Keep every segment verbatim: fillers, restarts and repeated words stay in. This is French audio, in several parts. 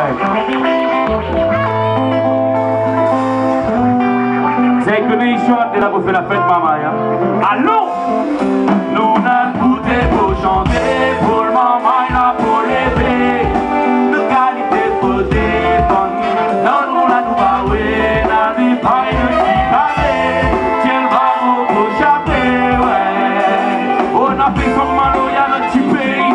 C'est que les chantent et là vous faites la fête, maman. Allons! Nous n'avons goûté pour chanter, pour le maman et là pour l'été. De qualité pour des bonnes. Dans le monde, nous va oui, n'a des pailles de qui parler. Tiens le barreau pour chapper, ouais. On a fait comme Malo, y'a notre petit pays.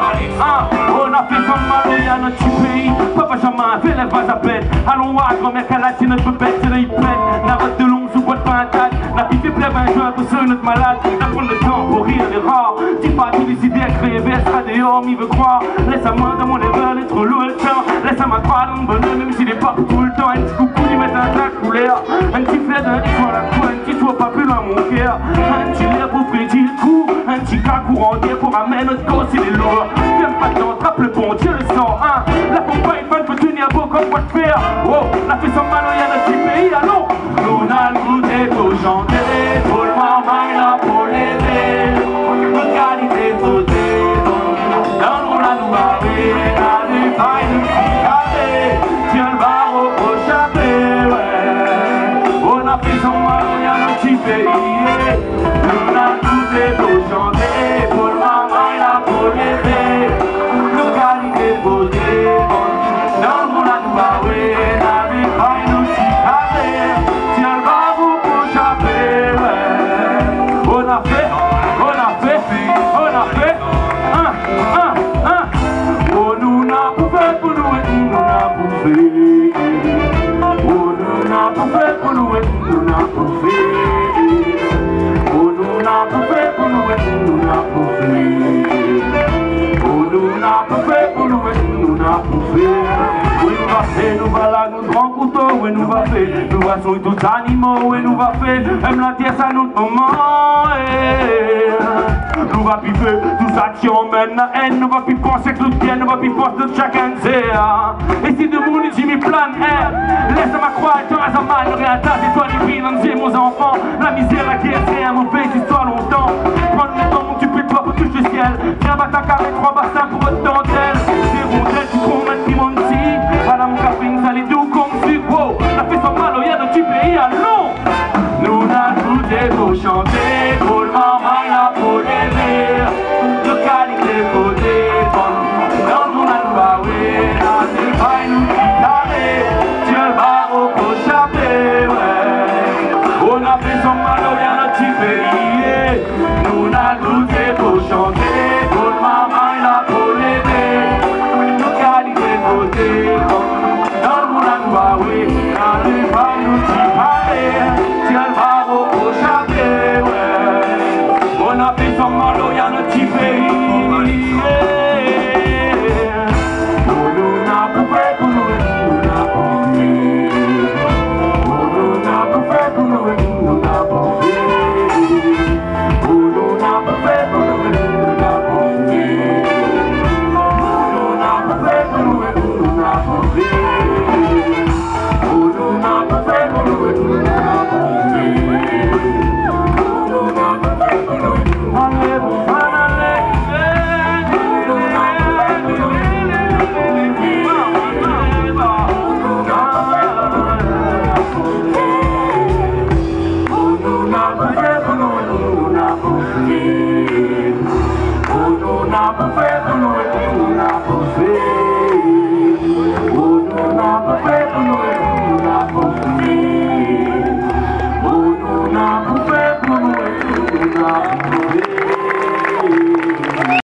On a fait comme Malo, y'a notre petit pays. Papa Jamin, fais les vases à peine. Allons voir, grand-mère Kalati, notre bête, c'est le peine. La route de l'ombre sous boîte patate. La petite plève un joint pour seul notre malade. La prendre le temps pour rire des rares. Dis pas tout décider à créer V S A dehors, m'y veut croire. Laisse-moi dans mon level, être trop lourd le temps. Laisse-moi croire dans le bonheur, même s'il est pas tout le temps. Un petit coucou, lui mettre un sac couleur. Un petit flèche, un petit soir la cour, un petit soir pas plus loin mon cœur. Un petit lait pour pédir le coup. Un petit cas courant dire pour ramener notre gosse, il est lourd. Viens pas dedans, trappe le bon, Dieu le sang. Hein. La compagne, fan peut tenir beau comme quoi de faire. Wow, la fait sans mal, y'a notre petit pays, allons. On a le goûter pour chanter, pour le maman là pour l'aider. De qualité pour des bons. Dans le monde, nous va rire, à des failles de picarder. Tiens le barreau pour chapper, ouais. On a fait sans mal, y'a notre petit pays. On a le goûter pour chanter, pour le maman là pour l'aider. De qualité pour des bons. Dans le monde, nous va rire, à des failles de picarder. Tiens le barreau pour chapper, ouais. On a fait, on a fait, on a fait, un, un, un. Oh, nous n'a pas fait pour nous et nous n'a pas fait. Oh, nous n'a pas fait pour nous et nous n'a pas fait. Oh, nous n'a pas fait pour nous et nous n'a pas fait. Oh, nous n'a pas fait pour nous et nous n'a pas fait. Oui, nous va faire, nous va là, nous grand couteau, oui, nous va faire, nous va sur tous animaux, oui, nous va faire, même la tierce à notre moment, nous va piper, tous actions mènent la haine, nous va plus penser que nous tienne, nous va plus penser de chacun de ses. Et si de mon Jimmy plan, laisse-moi croire, tu as un mal, rien tas, c'est toi les filles, non, j'ai mon enfant, la misère, la guerre, c'est un mauvais histoire longtemps, prendre le temps, mon tu peux toi pour toucher le ciel, viens battre ta carré, trois bassins pour votre dentelle, des rondelles, tu prends un Timonti, Madame Capping, ça les doux comme du wow, la fait son mal, y'a de petit pays, allons! Nous n'a goûté pour chanter, pour le maman là pour l'aider, de qualité pour des bonnes, dans le monde à nous va oui, là c'est pas nous qui t'avait, tiens le barreau pour chapper, ouais. On a fait son mal, y'a notre petit pays, nous n'a goûté pour chanter, pour le maman là pour l'aider, de qualité pour des bonnes, dans le monde à nous va oui, là c'est pas nous qui t'avait. Tiens le barreau pour chapper, ouais. On a fait son mal, y'a notre petit pays, yeah. Oh, nous n'a pas fait pour nous, nous n'a pas fait. Oh, nous n'a pas fait pour nous, nous n'a pas fait. Oh, nous n'a pas fait pour nous, nous n'a pas fait. Oh, nous n'a pas fait pour nous, nous n'a pas fait. Oh, nous n'a pas fait pour nous, nous n'a pas fait. Oh,